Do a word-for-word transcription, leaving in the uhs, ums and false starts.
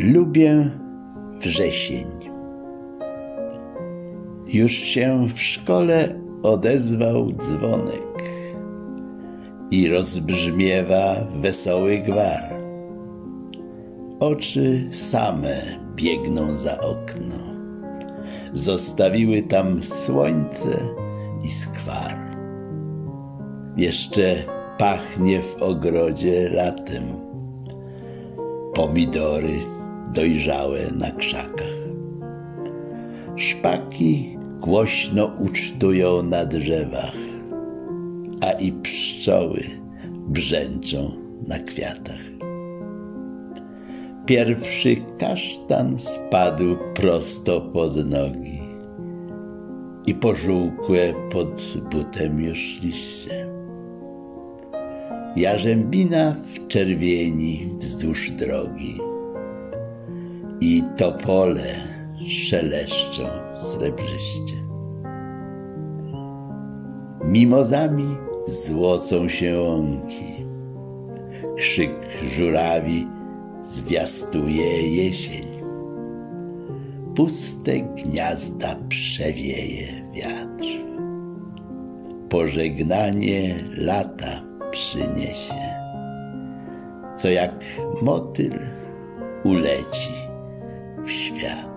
Lubię wrzesień. Już się w szkole odezwał dzwonek i rozbrzmiewa wesoły gwar. Oczy same biegną za okno, zostawiły tam słońce i skwar. Jeszcze pachnie w ogrodzie latem, pomidory dojrzałe na krzakach. Szpaki głośno ucztują na drzewach, a i pszczoły brzęczą na kwiatach. Pierwszy kasztan spadł prosto pod nogi i pożółkłe pod butem już liście. Jarzębina w czerwieni wzdłuż drogi i topole szeleszczą srebrzyście. Mimozami złocą się łąki, krzyk żurawi zwiastuje jesień. Puste gniazda przewieje wiatr, pożegnanie lata przyniesie, co jak motyl uleci w świat.